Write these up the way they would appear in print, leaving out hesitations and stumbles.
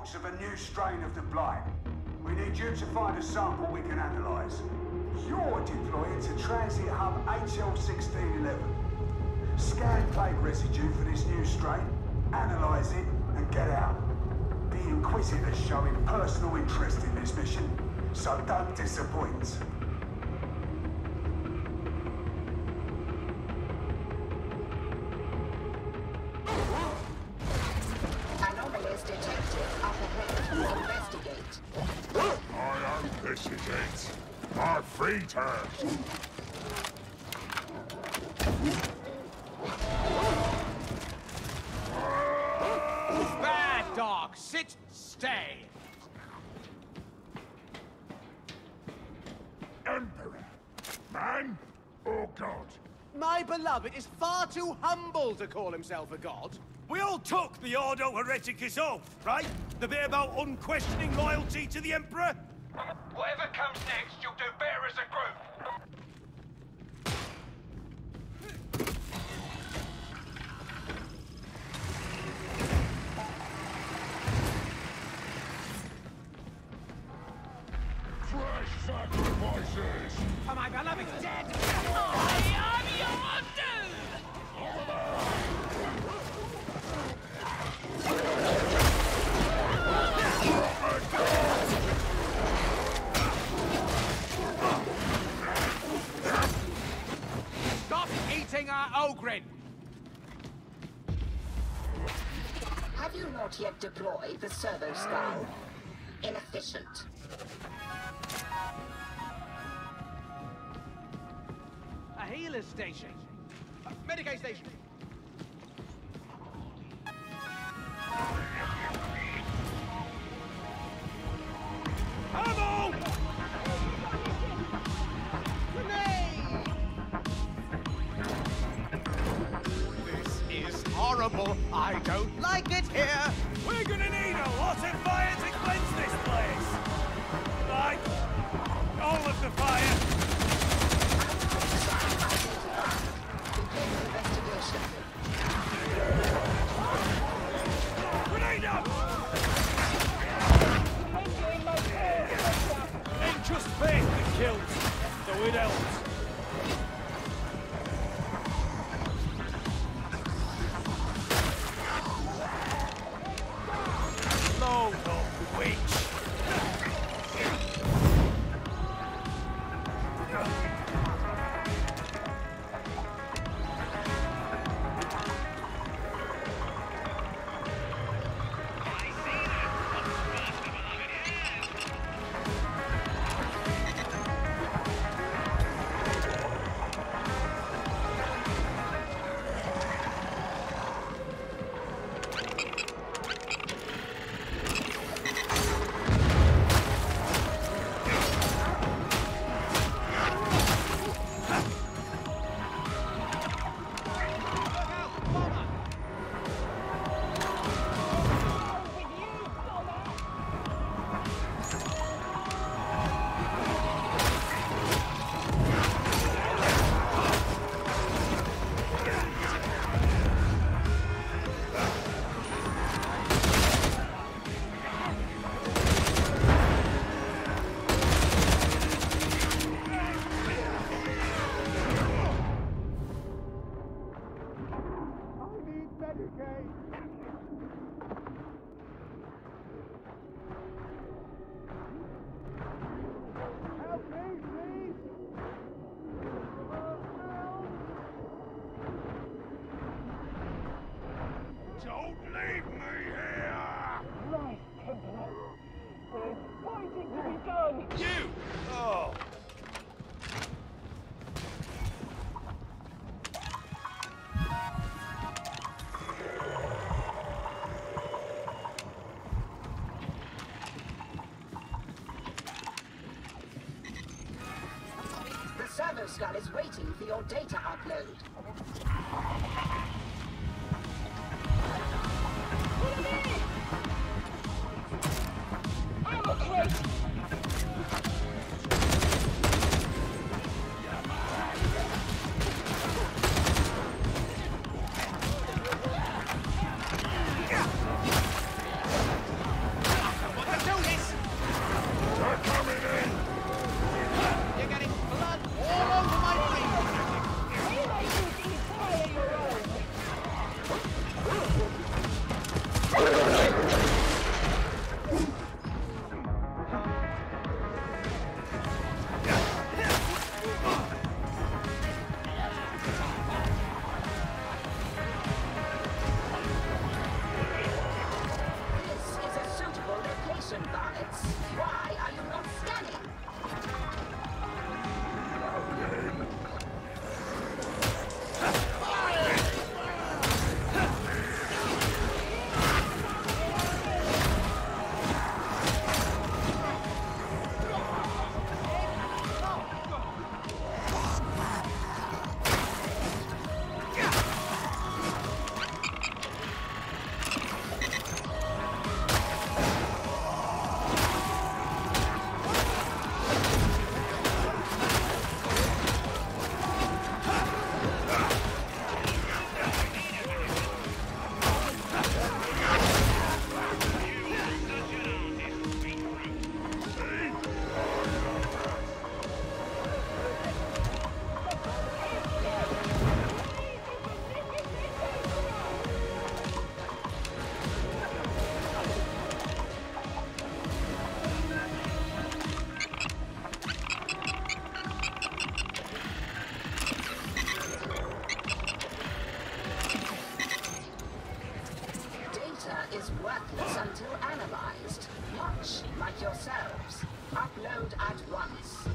reports of a new strain of the Blight. We need you to find a sample we can analyze. You're deployed to Transit Hub HL1611. Scan plague residue for this new strain, analyze it, and get out. The Inquisitors showing personal interest in this mission, so don't disappoint. Anomalies detected up ahead. Investigate. I investigate. My freighters. Bad dog, sit, stay. Emperor. Man or God? My beloved is far too humble to call himself a god. We all took the Ordo Hereticus oath, right? The bit about unquestioning loyalty to the Emperor? Whatever comes next, you'll do better as a group. Fresh sacrifices! Oh, my beloved is dead! I am your doom! Stop eating our Ogrin! Have you not yet deployed the servo skull? Inefficient. A healer station. Medicaid station. Ammo! This is horrible. I don't like it here. We're gonna need a lot of fire to cleanse this place! Like, all of the fire! Investigation. Grenade up! Ain't just faith that kills, so it helps. Load up, witch! Don't leave me here! Right, Templar. There's fighting to be done. You! Oh. The servo skull is waiting for your data upload. I'm a crate. worthless until analyzed. Much like yourselves. Upload at once.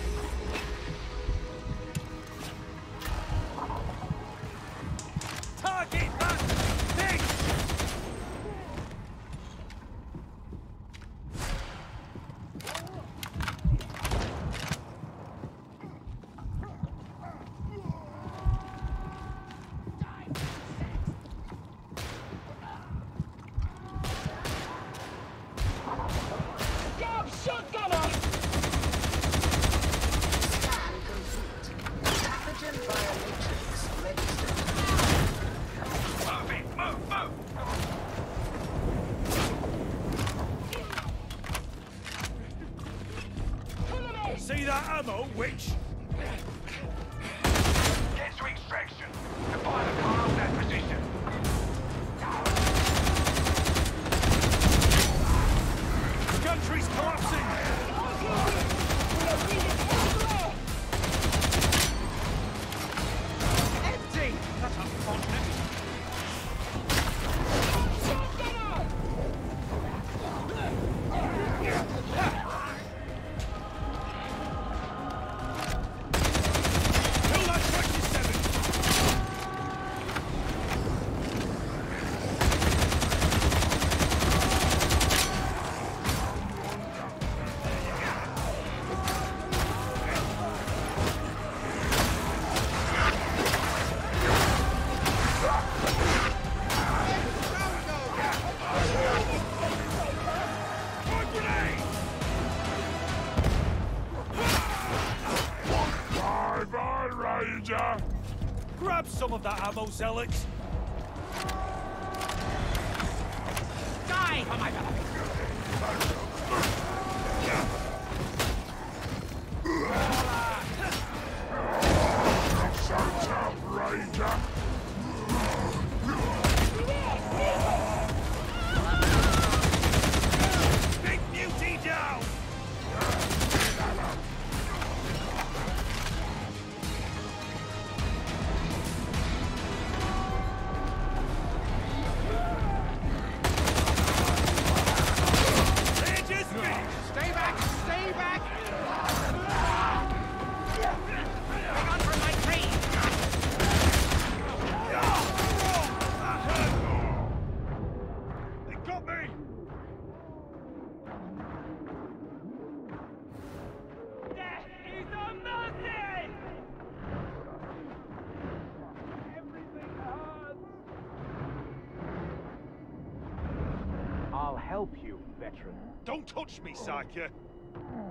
Target that thing! Shotgunner! Scan complete. Pathogen biomatrix registered. Move it! Move! Move! See that ammo, witch? Get to extraction. Define the car on that position. The country's collapsing! Empty! That's unfortunate. Kill that 27! Frag grenade! Bye-bye, Ranger! Grab some of that ammo, zealots! Die for my beloved! So tough, Ranger! Big beauty down! Ranger's finished! Stay back! Stay back! Hang on for my tree! They got me! Death is a mercy! Everything hurts! I'll help you, veteran. Don't touch me, Psyker!